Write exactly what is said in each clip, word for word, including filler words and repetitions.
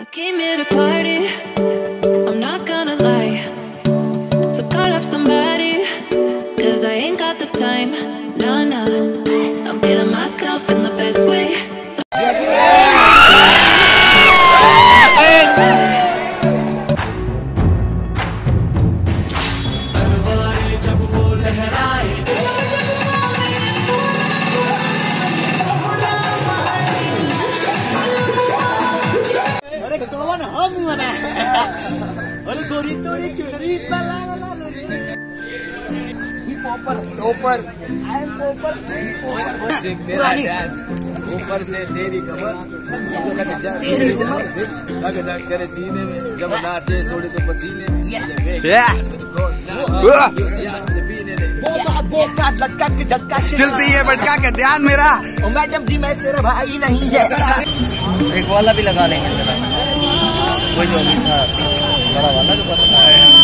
I came here to party, I'm not gonna lie. So call up somebody, cause I ain't got the time. Nah, nah, I'm feeling myself in the best way. ऊपर ऊपर से तेरी कमर करे सीने में, जब नाचे सोड़े तो पसीने में। जल्दी है भटका के ध्यान मेरा। मैडम जी मैं तेरा भाई नहीं है। एक वाला भी लगा लेंगे जरा, वो जो था बड़ा वाला जो पता है।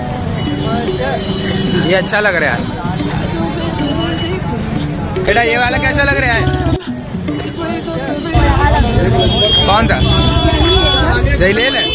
ये अच्छा लग रहा है बेटा, ये वाला कैसा लग रहा है? कौन सा? यही ले ले।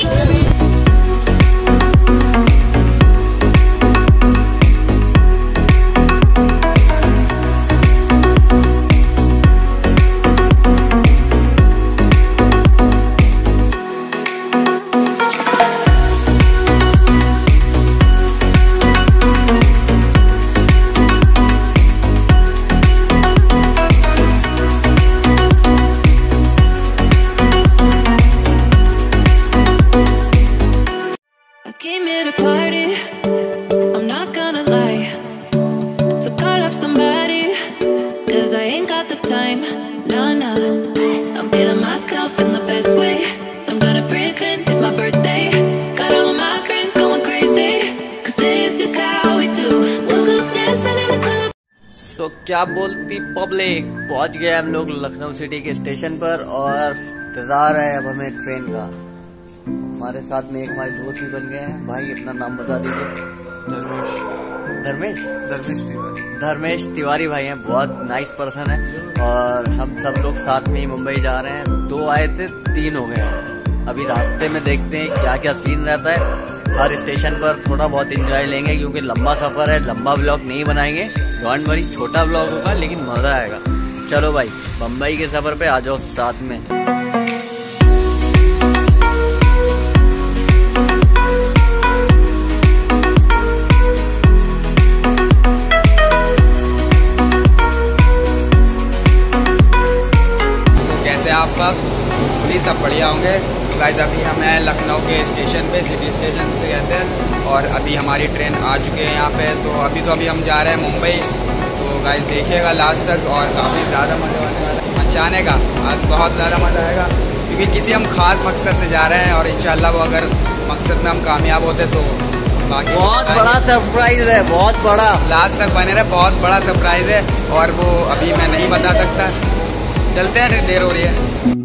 Came here to party, I'm not gonna lie. So call up somebody, cause I ain't got the time. Nah, nah, I'm feeling myself in the best way. I'm gonna pretend it's my birthday. Got all of my friends going crazy, cause this is how we do. We'll go dancing in the club. तो क्या बोलती public, पहुंच गए हम लोग Lucknow city के station पर और इंतजार है अब हमें ट्रेन का। हमारे साथ में एक हमारे दोस्त भी बन गए हैं। भाई अपना नाम बता दीजिए। धर्मेश धर्मेश धर्मेश तिवारी धर्मेश तिवारी भाई हैं, बहुत नाइस पर्सन है। और हम सब लोग साथ में ही मुंबई जा रहे हैं। दो आए थे, तीन हो गए। अभी रास्ते में देखते हैं क्या क्या सीन रहता है। हर स्टेशन पर थोड़ा बहुत एंजॉय लेंगे क्योंकि लंबा सफर है। लंबा ब्लॉग नहीं बनाएंगे, डोंट वरी, छोटा ब्लॉग होगा लेकिन मजा आएगा। चलो भाई, मुंबई के सफर पे आ जाओ साथ में। आपका पुलिस सब बढ़िया होंगे। गाइस अभी हम हैं लखनऊ के स्टेशन पे, सिटी स्टेशन से कहते हैं, और अभी हमारी ट्रेन आ चुके हैं यहाँ पे। तो अभी तो अभी हम जा रहे हैं मुंबई। तो गाइस देखिएगा लास्ट तक, और काफ़ी ज़्यादा मज़ा आने वाला है। मचाने का आज बहुत ज़्यादा मज़ा आएगा क्योंकि किसी हम खास मकसद से जा रहे हैं और इंशाल्लाह वो अगर मकसद में हम कामयाब होते तो बाकी बहुत बड़ा सरप्राइज है, बहुत बड़ा। लास्ट तक बने रहे, बहुत बड़ा सरप्राइज है और वो अभी मैं नहीं बता सकता। चलते हैं, देर हो रही है।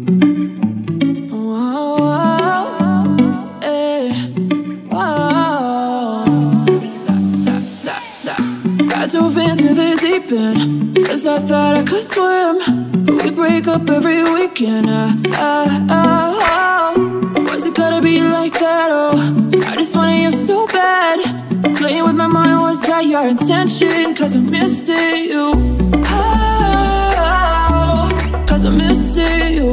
I dove into the deep end, cause I thought I could swim, but we break up every weekend. uh, uh, uh, oh. Was it gonna be like that? Oh, I just wanted you so bad. Playing with my mind, was that your intention? Cause I'm missing you. Oh, cause I'm missing you.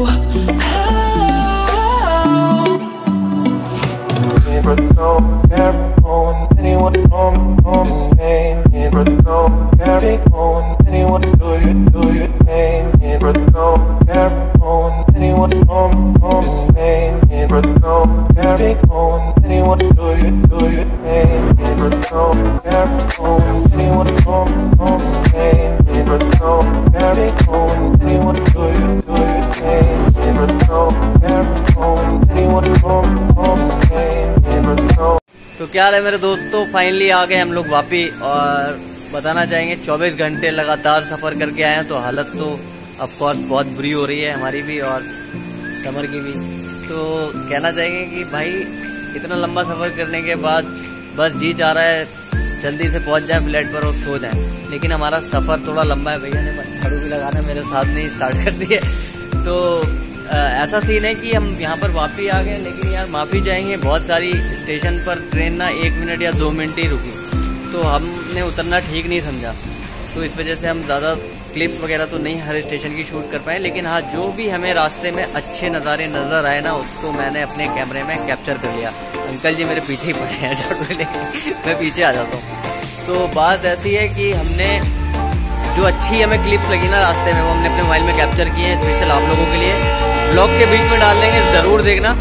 Oh. But don't care on anyone on on name. But don't care on anyone do you do your name. But don't care on anyone on on name. But don't care on anyone do you do your name. But don't care on anyone on on name. But don't care on anyone do you do your name. But don't care on anyone on on name. तो क्या हाल है मेरे दोस्तों, finally आ गए हम लोग वापी। और बताना चाहेंगे चौबीस घंटे लगातार सफ़र करके आए हैं तो हालत तो ऑफकोर्स बहुत बुरी हो रही है हमारी भी और समर की भी। तो कहना चाहेंगे कि भाई इतना लंबा सफ़र करने के बाद बस जी चाह रहा है जल्दी से पहुंच जाए फ्लैट पर और सो जाए, लेकिन हमारा सफ़र थोड़ा लंबा है। भैया ने झाड़ू भी लगाना मेरे साथ नहीं स्टार्ट कर दिए। तो ऐसा सीन है कि हम यहाँ पर वापी आ गए, लेकिन यार माफ़ी चाहेंगे, बहुत सारी स्टेशन पर ट्रेन ना एक मिनट या दो मिनट ही रुकी, तो हमने उतरना ठीक नहीं समझा। तो इस वजह से हम ज़्यादा क्लिप्स वगैरह तो नहीं हर स्टेशन की शूट कर पाए, लेकिन हाँ जो भी हमें रास्ते में अच्छे नज़ारे नज़र आए ना, उसको मैंने अपने कैमरे में कैप्चर कर लिया। अंकल जी मेरे पीछे ही पड़े हैं झटके लेके, मैं पीछे आ जाता हूँ। तो बात ऐसी है कि हमने जो अच्छी हमें क्लिप्स लगी ना रास्ते में, वो हमने अपने मोबाइल में कैप्चर किए हैं स्पेशल आप लोगों के लिए। ब्लॉग के बीच में डाल देंगे, ज़रूर देखना।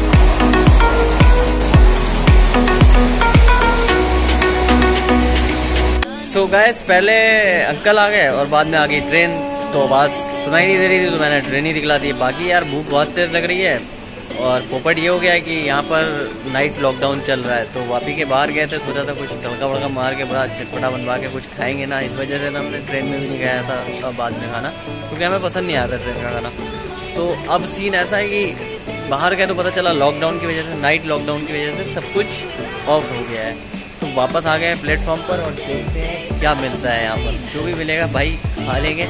सो गाइस, पहले अंकल आ गए और बाद में आ गई ट्रेन, तो आवाज़ सुनाई नहीं दे रही थी, तो मैंने ट्रेन ही दिखला दी। बाकी यार भूख बहुत तेज लग रही है, और पोपट ये हो गया है कि यहाँ पर नाइट लॉकडाउन चल रहा है, तो वापी के बाहर गए थे, सोचा था कुछ तड़का वड़का मार के बड़ा चटपटा बनवा के कुछ खाएंगे ना, इस वजह से ना हमने ट्रेन में भी नहीं गया था बाद में खाना, क्योंकि हमें पसंद नहीं आता ट्रेन का खाना। तो अब सीन ऐसा है कि बाहर गए तो पता चला लॉकडाउन की वजह से, नाइट लॉकडाउन की वजह से सब कुछ ऑफ हो गया है। तो वापस आ गए प्लेटफॉर्म पर और देखते हैं क्या मिलता है यहाँ पर। जो भी मिलेगा भाई खा लेंगे,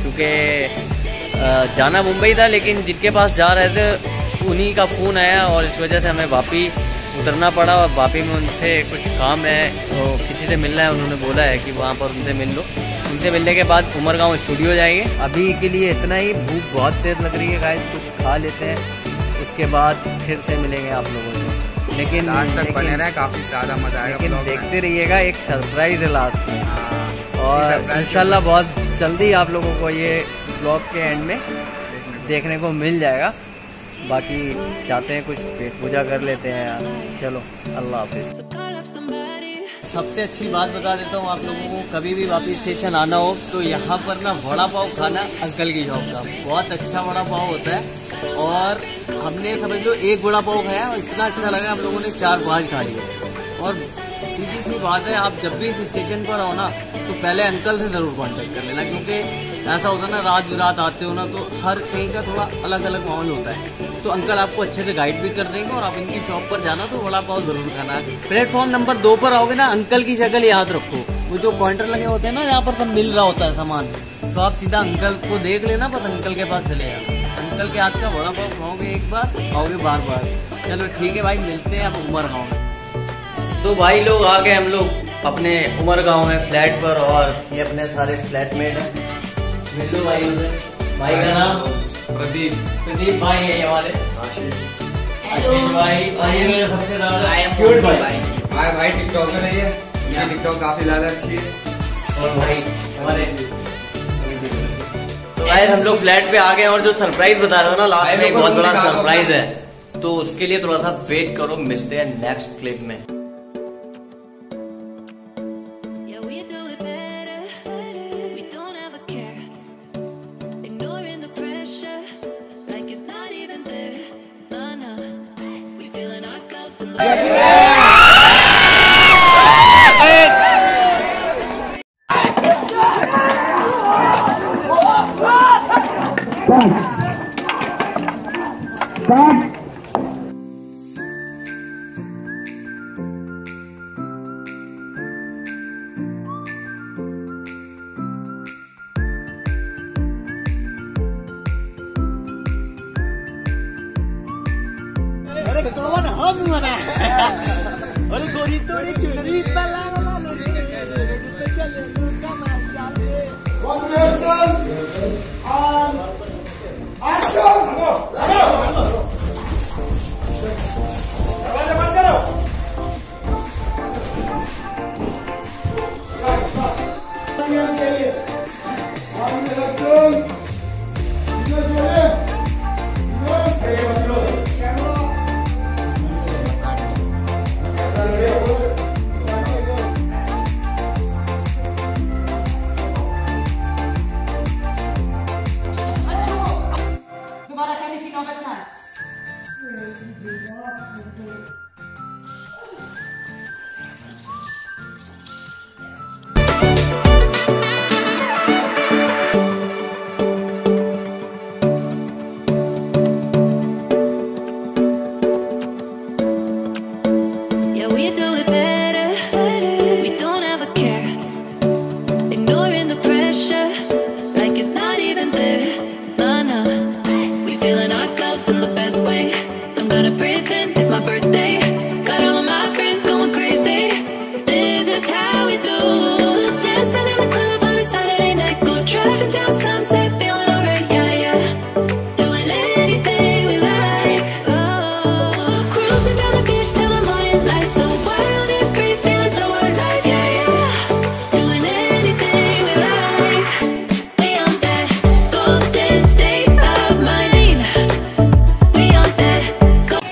क्योंकि जाना मुंबई था, लेकिन जिनके पास जा रहे थे उन्हीं का फ़ोन आया और इस वजह से हमें वापी उतरना पड़ा। और वापी में उनसे कुछ काम है, तो किसी से मिलना है, उन्होंने बोला है कि वहाँ पर उनसे मिल लो। उनसे मिलने के बाद उमरगांव स्टूडियो जाएंगे। अभी के लिए इतना ही, भूख बहुत तेज लग रही है गाइस, कुछ खा लेते हैं, उसके बाद फिर से मिलेंगे आप लोगों से। लेकिन लास्ट तक लेकिन, बने रहे, काफ़ी ज़्यादा मजा आएगा। लेकिन देखते रहिएगा, एक सरप्राइज है लास्ट में, और इंशाल्लाह बहुत जल्दी आप लोगों को ये ब्लॉग के एंड में देखने को मिल जाएगा। बाकी जाते हैं, कुछ पेट पूजा कर लेते हैं यार। चलो अल्लाह हाफिज। So call up somebody. सबसे अच्छी बात बता देता हूँ आप लोगों को, कभी भी वापी स्टेशन आना हो तो यहाँ पर ना वड़ा पाव खाना अंकल की शॉप का, बहुत अच्छा वड़ा पाव होता है। और हमने समझ लो एक वड़ा पाव खाया और इतना अच्छा लगा, हम लोगों ने चार पाँच खा लिए। और सीधी सी बात है, आप जब भी इस स्टेशन पर आओ ना, तो पहले अंकल से ज़रूर कांटेक्ट कर लेना, क्योंकि ऐसा होता है ना, रात बिरात आते हो ना, तो हर कहीं का थोड़ा अलग अलग माहौल होता है। तो अंकल आपको अच्छे से गाइड भी कर देंगे, और आप इनकी शॉप पर जाना तो वड़ा पाव ज़रूर खाना है। प्लेटफॉर्म नंबर दो पर आओगे ना, अंकल की शक्ल याद रखो, वो जो पॉइंटर लगे होते हैं ना, यहाँ पर सब मिल रहा होता है सामान, तो आप सीधा अंकल को देख लेना, बस अंकल के पास चले जाओ। अंकल के हाथ का वड़ा पाव खाओगे एक बार, खाओगे बार बार। चलो ठीक है भाई, मिलते हैं अब उमरगांव में। सो भाई लोग आ गए हम लोग अपने उमरगांव में फ्लैट पर, और ये अपने सारे फ्लैटमेट हैं। मिलो भाई उधर, भाई का नाम प्रदीप। प्रदीप भाई है हमारे, आशीष भाई, और ये मेरे सबसे ज्यादा क्यूट भाई। भाई भाई टिकटॉकर है ये, ये टिकटॉक काफी ज्यादा अच्छी है। और भाई हमारे, तो भाई हम लोग फ्लैट पे आ गए, और जो सरप्राइज बता रहे हो ना लास्ट में, एक बहुत बड़ा सरप्राइज है, तो उसके लिए थोड़ा सा वेट करो, मिलते हैं नेक्स्ट क्लिप में। Yeah, we do it better. We don't ever care. Ignoring the pressure, like it's not even there. Nah, nah. We feeling ourselves in the अरे गोरी तोरी चुनरी पला in weekend, it's my birthday. Got all of my friends going crazy. This is how we do. Dancing in the club on a Saturday night. Go driving down Sunset, feeling alright, yeah, yeah. Doing anything we like. Oh, cruising down the beach till the morning light. So wild and free, feeling so alive, yeah, yeah. Doing anything we like. We on that golden state of mind. We on that go-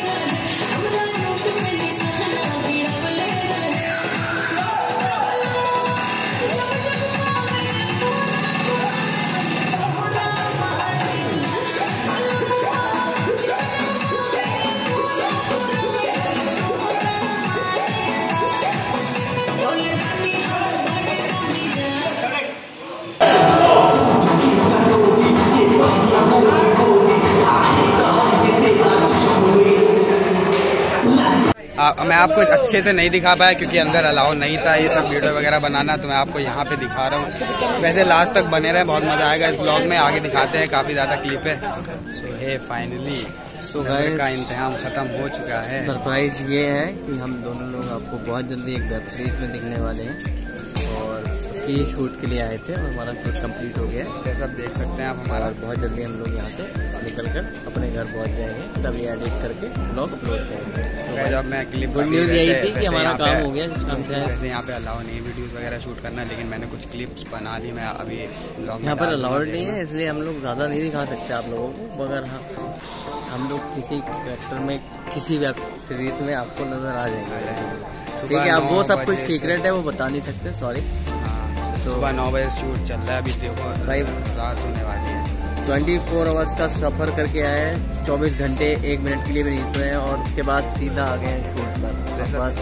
आ, मैं आपको अच्छे से नहीं दिखा पाया क्योंकि अंदर allow नहीं था ये सब वीडियो वगैरह बनाना, तो मैं आपको यहाँ पे दिखा रहा हूँ। वैसे लास्ट तक बने रहे, बहुत मजा आएगा इस ब्लॉग में, आगे दिखाते हैं, काफी ज्यादा क्लिप है। सो हे फाइनली So चंद्र guys, का इंतजाम खत्म हो चुका है। सरप्राइज ये है कि हम दोनों लोग आपको बहुत जल्दी एक वेब सीरीज में दिखने वाले हैं और उसकी शूट के लिए आए थे और हमारा शूट कंप्लीट हो गया है। ये सब देख सकते हैं आप हमारा। और बहुत जल्दी हम लोग यहाँ से निकल कर अपने घर पहुँच जाएंगे, तभी एडिट करके ब्लॉग अपलोड करेंगे। जब मैं क्लिप गुड न्यूज़ यही थी कि हमारा काम हो गया जिस काम से आए। वैसे यहाँ पे अलाउ नहीं वीडियोस वगैरह शूट करना, लेकिन मैंने कुछ क्लिप्स बना दी, मैं अभी ब्लॉग यहाँ पर अलाउड नहीं है, इसलिए हम लोग ज़्यादा नहीं दिखा सकते आप लोगों को, मगर हाँ हम लोग किसी कैरेक्टर में किसी वेब सीरीज में आपको नजर आ जाएंगे। ठीक है, अब वो सब कुछ सीक्रेट है, वो बता नहीं सकते, सॉरी। सुबह नौ बजे शूट चल रहा है, अभी देखो भाई रात होने वाली है। चौबीस आवर्स का सफ़र करके आए हैं, चौबीस घंटे एक मिनट के लिए भी नहीं सोए हैं और उसके बाद सीधा आ गए हैं शूट पर। बस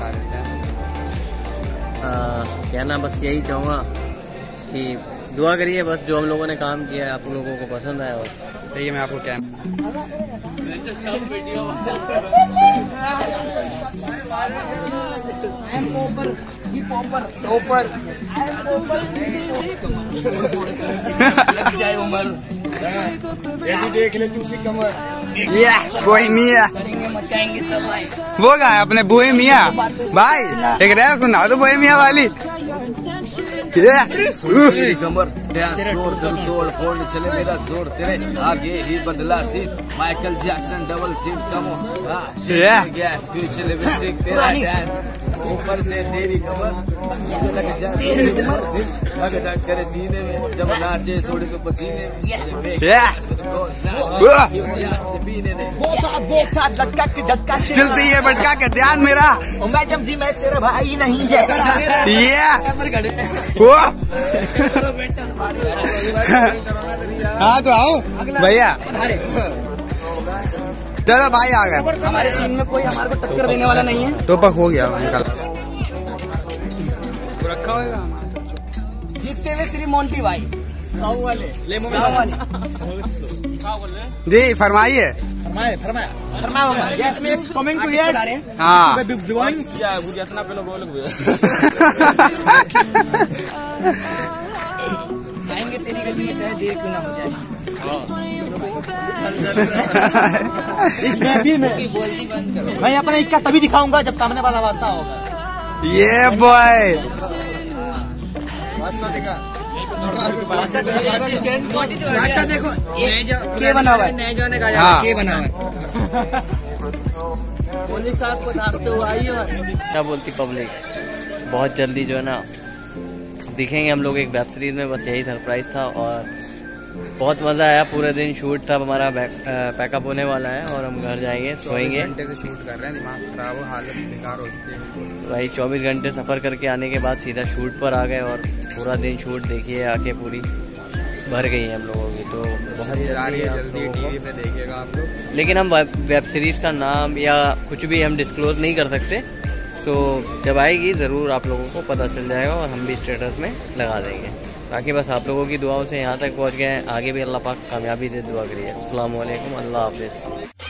कहना बस यही चाहूँगा कि दुआ करिए बस, जो हम लोगों ने काम किया है आप लोगों को पसंद आया। और देखिए मैं आपको क्या देख ले तू उसी कमर बोहेमिया वो गा अपने बोहेमिया भाई, एक रैप सुना तो बोहेमिया वाली। तेरी कमर डांस फ्लोर दिल तोड़ फोड़ चले मेरा जोर, तेरे आगे ही बदला seat Michael Jackson double seat कमो गैस पीछे लिपस्टिक तेरा डांस ऊपर से तेरी कमर लग जाए लग जा करे सीने में, जब नाचे सोड़े तो पसीने में पीने दे बोटा लटका के झटका से चलती है बटका के ध्यान मेरा मैडम जी मैं तेरा भाई नहीं है ये हाँ तो आओ भैया, चलो भाई आ गए। हमारे सीन में कोई हमारे को टक्कर देने वाला नहीं है। तो पक हो गया निकल रखा होगा जीतते हुए श्री मोंटी भाई वाले लेमो में वाले जी फरमाइए। फरमाए फरमाया फरमाया yes me coming to here हाँ या बुझ इतना पे लोग बोल आएंगे तेरी गली में चाहे देर क्यों ना हो जाए। इसमें भी मैं मैं अपना इक्का तभी दिखाऊंगा जब सामने वाला वासा होगा। ये बॉय भाषा देखो के बना हुआ है, हाँ के बना हुआ है। पुलिस साहब को डांटते हुए आई हो क्या बोलती पब्लिक। बहुत जल्दी जो है ना दिखेंगे हम लोग एक वेब सीरीज में, बस यही सरप्राइज था और बहुत मज़ा आया। पूरे दिन शूट था, हमारा पैकअप होने वाला है और हम घर जाएंगे, सोएंगे। घंटे से शूट कर रहे हैं, दिमाग खराब हो, हालत बेकार हो चुकी है भाई। चौबीस घंटे सफ़र करके आने के बाद सीधा शूट पर आ गए और पूरा दिन शूट देखिए, आके पूरी भर गई है हम लोगों की। तो बहुत जल्दी जल्दी टीवी पे देखिएगा आप लोग। लेकिन हम वेब सीरीज़ का नाम या कुछ भी हम डिस्क्लोज नहीं कर सकते, तो जब आएगी ज़रूर आप लोगों को पता चल जाएगा और हम भी स्टेटस में लगा देंगे। बाकी बस आप लोगों की दुआओं से यहाँ तक पहुँच गए हैं, आगे भी अल्लाह पाक कामयाबी दे दुआ करिए। अस्सलाम वालेकुम, अल्लाह हाफिज़।